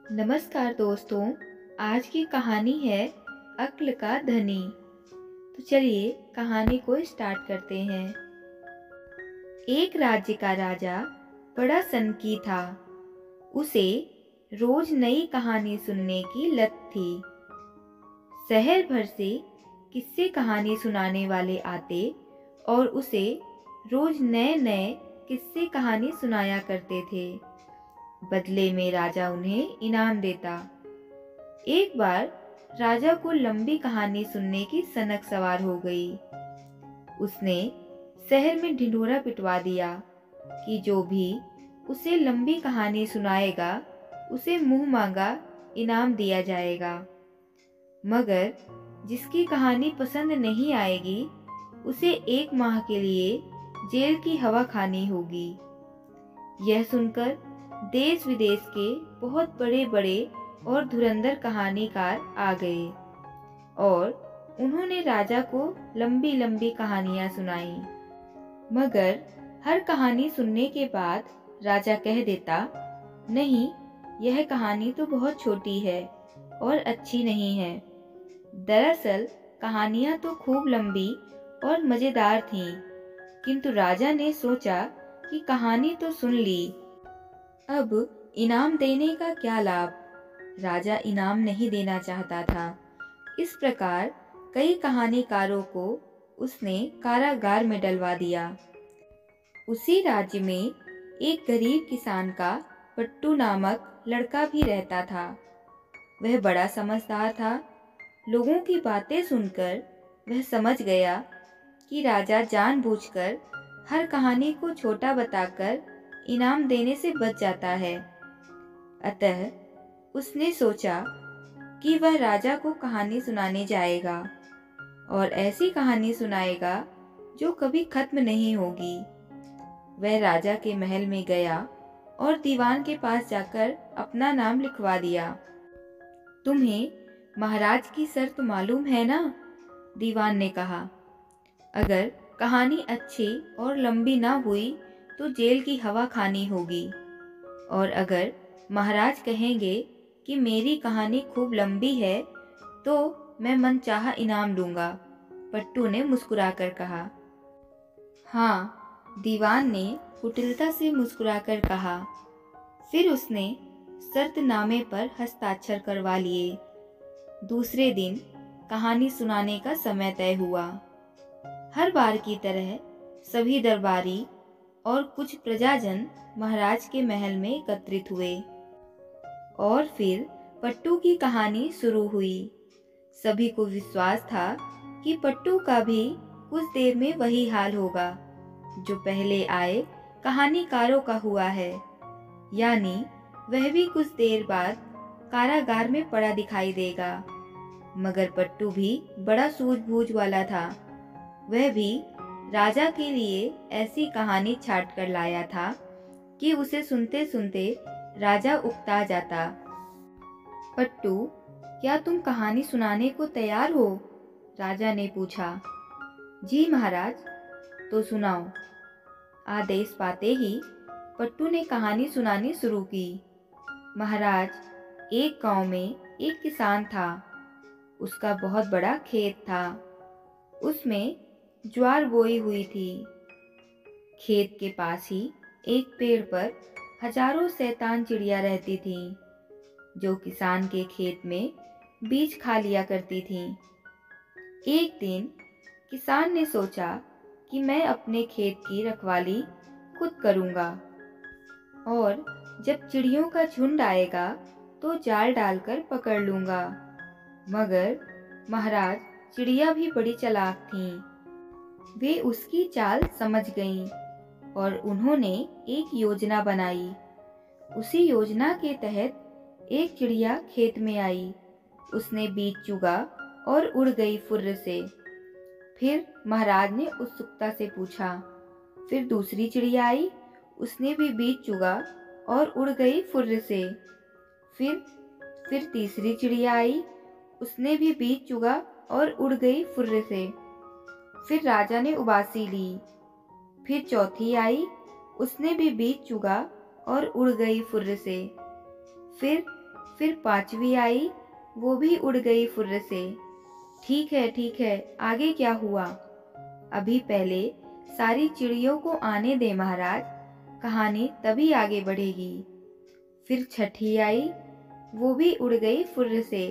नमस्कार दोस्तों। आज की कहानी है अक्ल का धनी। तो चलिए कहानी को स्टार्ट करते हैं। एक राज्य का राजा बड़ा सनकी था। उसे रोज नई कहानी सुनने की लत थी। शहर भर से किस्से कहानी सुनाने वाले आते और उसे रोज नए नए किस्से कहानी सुनाया करते थे। बदले में राजा उन्हें इनाम देता। एक बार राजा को लंबी कहानी सुनने की सनक सवार हो गई। उसने शहर में ढिंढोरा पिटवा दिया कि जो भी उसे लंबी कहानी सुनाएगा उसे मुंह मांगा इनाम दिया जाएगा, मगर जिसकी कहानी पसंद नहीं आएगी उसे 1 माह के लिए जेल की हवा खानी होगी। यह सुनकर देश विदेश के बहुत बड़े बड़े और धुरंधर कहानीकार आ गए और उन्होंने राजा को लंबी लंबी कहानियां सुनाई। मगर हर कहानी सुनने के बाद राजा कह देता, नहीं, यह कहानी तो बहुत छोटी है और अच्छी नहीं है। दरअसल कहानियां तो खूब लंबी और मजेदार थीं, किंतु राजा ने सोचा कि कहानी तो सुन ली, अब इनाम देने का क्या लाभ। राजा इनाम नहीं देना चाहता था। इस प्रकार कई कहानीकारों को उसने कारागार में डलवा दिया। उसी राज्य में एक गरीब किसान का पट्टू नामक लड़का भी रहता था। वह बड़ा समझदार था। लोगों की बातें सुनकर वह समझ गया कि राजा जानबूझकर हर कहानी को छोटा बताकर इनाम देने से बच जाता है। अतः उसने सोचा कि वह राजा को कहानी सुनाने जाएगा और ऐसी कहानी सुनाएगा जो कभी खत्म नहीं होगी। वह राजा के महल में गया और दीवान के पास जाकर अपना नाम लिखवा दिया। तुम्हें महाराज की शर्त मालूम है ना? दीवान ने कहा। अगर कहानी अच्छी और लंबी ना हुई तो जेल की हवा खानी होगी, और अगर महाराज कहेंगे कि मेरी कहानी खूब लंबी है तो मैं मनचाहा इनाम दूंगा। पट्टू ने मुस्कुराकर कहा। हाँ, दीवान ने कुटिलता से मुस्कुराकर कहा। फिर उसने शर्तनामे पर हस्ताक्षर करवा लिए। दूसरे दिन कहानी सुनाने का समय तय हुआ। हर बार की तरह सभी दरबारी और कुछ प्रजाजन महाराज के महल में एकत्रित हुए और फिर पट्टू की कहानी शुरू हुई। सभी को विश्वास था कि पट्टू का भी कुछ देर में वही हाल होगा जो पहले आए कहानीकारों का हुआ है, यानी वह भी कुछ देर बाद कारागार में पड़ा दिखाई देगा। मगर पट्टू भी बड़ा सूझबूझ वाला था। वह भी राजा के लिए ऐसी कहानी छाट कर लाया था कि उसे सुनते सुनते राजा उकता जाता। पट्टू, क्या तुम कहानी सुनाने को तैयार हो? राजा ने पूछा। जी महाराज। तो सुनाओ। आदेश पाते ही पट्टू ने कहानी सुनानी शुरू की। महाराज, एक गांव में एक किसान था। उसका बहुत बड़ा खेत था। उसमें ज्वार बोई हुई थी। खेत के पास ही एक पेड़ पर हजारों शैतान चिड़िया रहती थीं, जो किसान के खेत में बीज खा लिया करती थीं। एक दिन किसान ने सोचा कि मैं अपने खेत की रखवाली खुद करूंगा और जब चिड़ियों का झुंड आएगा तो जाल डालकर पकड़ लूंगा। मगर महाराज, चिड़िया भी बड़ी चालाक थीं। वे उसकी चाल समझ गईं और उन्होंने एक योजना बनाई। उसी योजना के तहत एक चिड़िया खेत में आई। उसने बीज चुगा और उड़ गई फुर्र से। फिर महाराज ने उत्सुकता से पूछा। फिर दूसरी चिड़िया आई। उसने भी बीज चुगा और उड़ गई फुर्र से। फिर तीसरी चिड़िया आई। उसने भी बीज चुगा और उड़ गई फुर्र से। फिर राजा ने उबासी ली। फिर चौथी आई। उसने भी बीज चुगा और उड़ गई फुर्र से। फिर पांचवी आई, वो भी उड़ गई फुर्र से। ठीक है, आगे क्या हुआ? अभी पहले सारी चिड़ियों को आने दे महाराज, कहानी तभी आगे बढ़ेगी। फिर छठी आई, वो भी उड़ गई फुर्र से।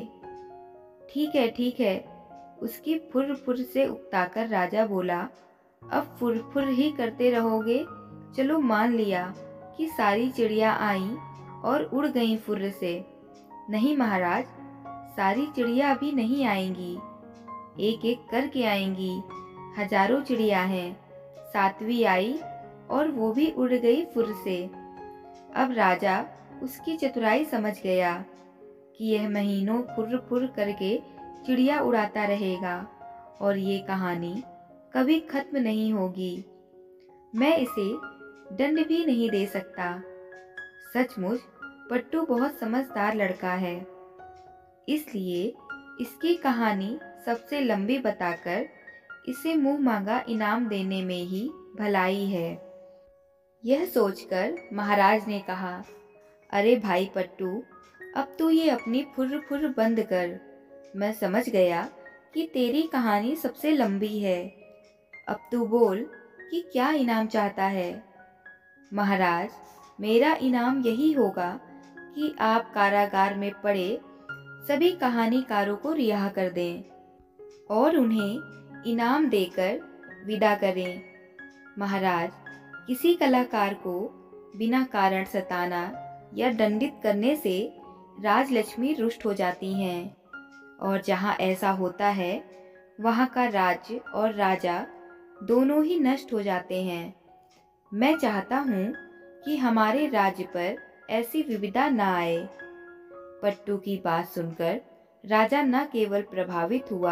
ठीक है, उसकी फुर्र फुर्र से उकताकर राजा बोला, अब फुर्र फुर्र ही करते रहोगे? चलो मान लिया कि सारी चिड़िया आईं और उड़ गईं फुर्र से। नहीं महाराज, सारी चिड़िया अभी नहीं आएंगी, एक एक करके आएंगी। हजारों चिड़िया हैं। सातवीं आई और वो भी उड़ गई फुर्र से। अब राजा उसकी चतुराई समझ गया कि यह महीनों फुर्र फुर्र करके चिड़िया उड़ाता रहेगा और ये कहानी कभी खत्म नहीं होगी। मैं इसे दंड भी नहीं दे सकता। सचमुच पट्टू बहुत समझदार लड़का है, इसलिए इसकी कहानी सबसे लंबी बताकर इसे मुंह मांगा इनाम देने में ही भलाई है। यह सोचकर महाराज ने कहा, अरे भाई पट्टू, अब तू ये अपनी फुर्र फुर्र बंद कर। मैं समझ गया कि तेरी कहानी सबसे लंबी है। अब तू बोल कि क्या इनाम चाहता है। महाराज, मेरा इनाम यही होगा कि आप कारागार में पड़े सभी कहानीकारों को रिहा कर दें और उन्हें इनाम देकर विदा करें। महाराज, किसी कलाकार को बिना कारण सताना या दंडित करने से राजलक्ष्मी रुष्ट हो जाती हैं, और जहाँ ऐसा होता है वहाँ का राज्य और राजा दोनों ही नष्ट हो जाते हैं। मैं चाहता हूँ कि हमारे राज्य पर ऐसी विविधता न आए। पट्टू की बात सुनकर राजा न केवल प्रभावित हुआ,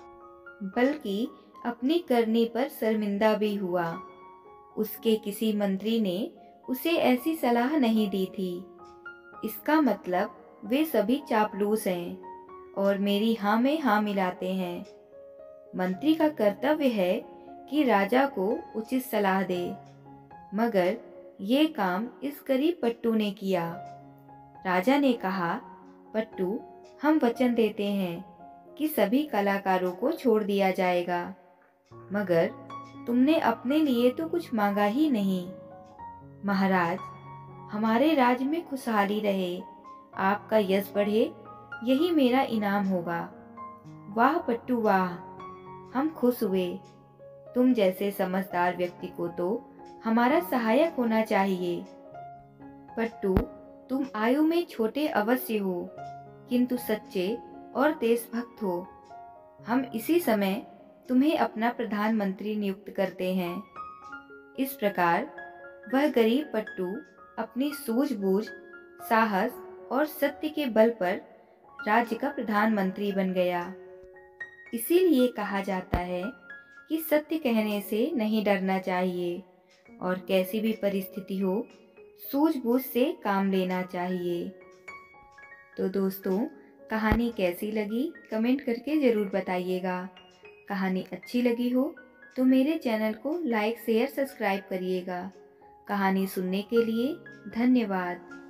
बल्कि अपनी करनी पर शर्मिंदा भी हुआ। उसके किसी मंत्री ने उसे ऐसी सलाह नहीं दी थी। इसका मतलब वे सभी चापलूस हैं और मेरी हाँ में हाँ मिलाते हैं। मंत्री का कर्तव्य है कि राजा को उचित सलाह दे, मगर ये काम इस गरीब पट्टू ने किया। राजा ने कहा, पट्टू, हम वचन देते हैं कि सभी कलाकारों को छोड़ दिया जाएगा, मगर तुमने अपने लिए तो कुछ मांगा ही नहीं। महाराज, हमारे राज्य में खुशहाली रहे, आपका यश बढ़े, यही मेरा इनाम होगा। वाह पट्टू वाह, हम खुश हुए। तुम जैसे समझदार व्यक्ति को तो हमारा सहायक होना चाहिए। पट्टू, तुम आयु में छोटे अवश्य हो, किंतु सच्चे और देशभक्त हो। हम इसी समय तुम्हें अपना प्रधानमंत्री नियुक्त करते हैं। इस प्रकार वह गरीब पट्टू अपनी सूझबूझ, साहस और सत्य के बल पर राज्य का प्रधानमंत्री बन गया। इसीलिए कहा जाता है कि सत्य कहने से नहीं डरना चाहिए और कैसी भी परिस्थिति हो, सूझबूझ से काम लेना चाहिए। तो दोस्तों, कहानी कैसी लगी कमेंट करके ज़रूर बताइएगा। कहानी अच्छी लगी हो तो मेरे चैनल को लाइक, शेयर, सब्सक्राइब करिएगा। कहानी सुनने के लिए धन्यवाद।